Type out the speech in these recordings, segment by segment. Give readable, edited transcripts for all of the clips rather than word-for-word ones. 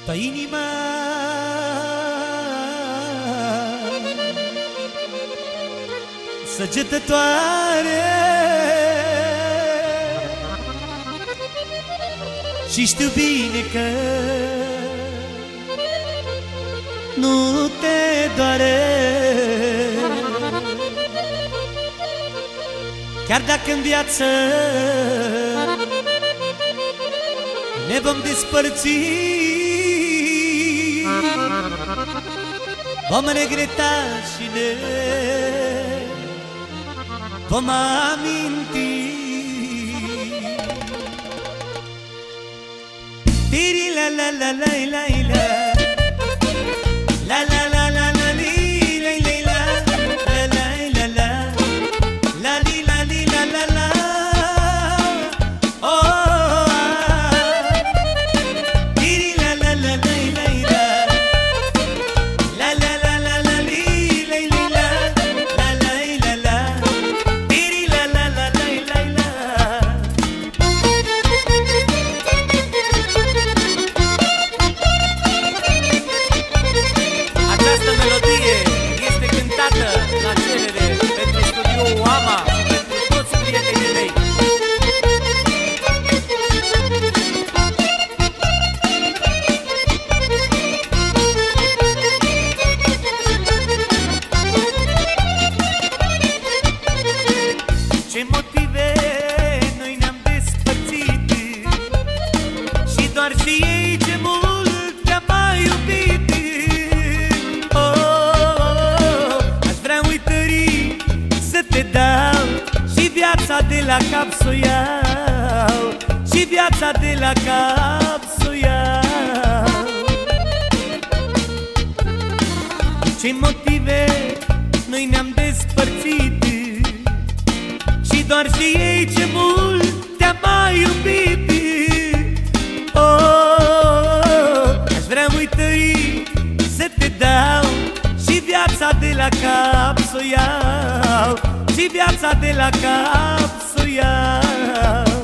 Toată inima săgetătoare și știu bine că nu te doare, chiar dacă în viață ne vom despărți, vom regreta și ne vom aminti. Tiri la la la la la la la la la la la li la la la la la la la li la li la la la. Oh, tiri la la la la la la la la la la li la la la la la la tiri la la la la la la. Această melodie este cântată la cerere pentru studioul AMA și pentru toți prietenii mei. Ce motive noi ne-am despărțit și doar și ei ce mult te-am mai iubit. Te dau și viața de la cap s-o iau, și viața de la cap s-o iau. Ce motive noi ne-am despărțit și doar și ei ce mult te-am mai iubit. Oh, aș vrea uitări să te dau și viața de la cap s-o iau, și viața de la cap s-o iau.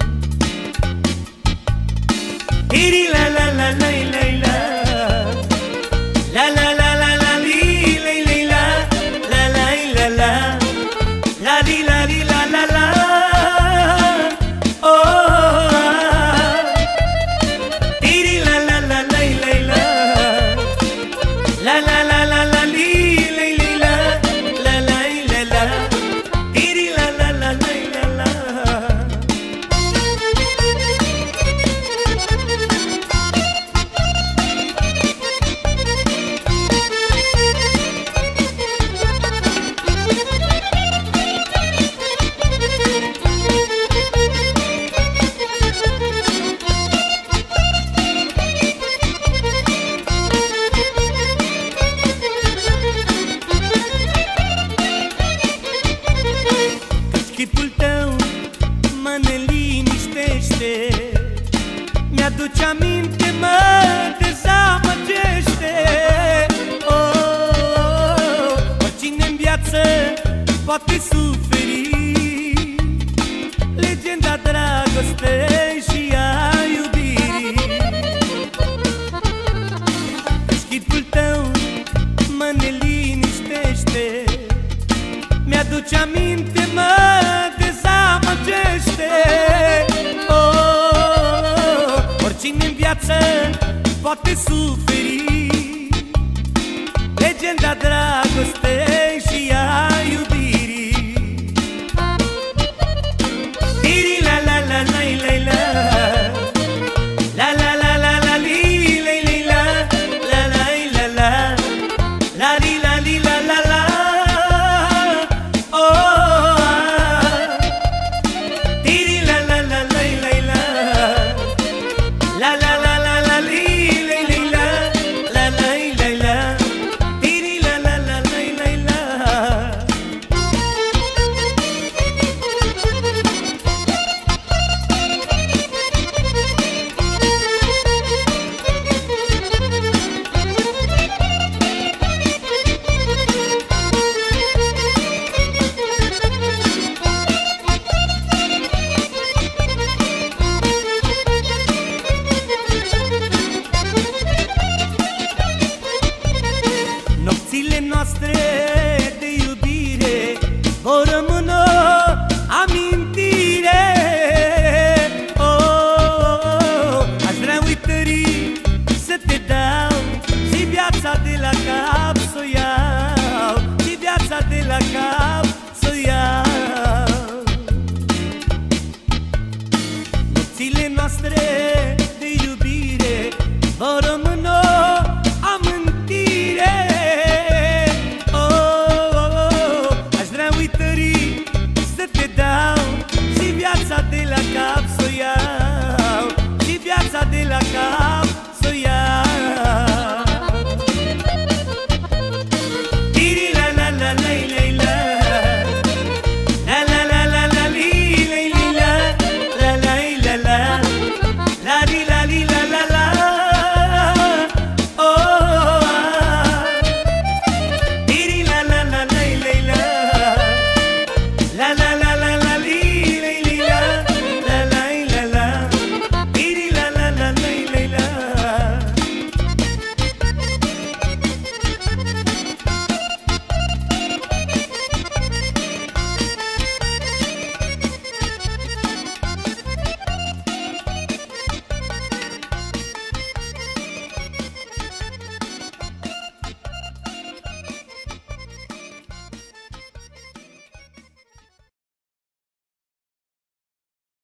Iri la la la la la la la la la la la li la la la la la la la li la li la la la. Oh, iri la la la la la la la la la la li la la la la la iri la la la la la la. Chipul tău mă neliniștește, mi-aduce aminte, mă dezamăgește. Oh, oricine în viață poate suferi legenda dragostei și a iubirii. Chipul tău mă neliniștește, mi-aduce aminte, mă dezamăgește. Oh, oricine în viață poate suferi legenda dragostei și a iubirii. Tiri la la la la la la la la la la li la la la la la la li la li la la la. La la la la la li la noastre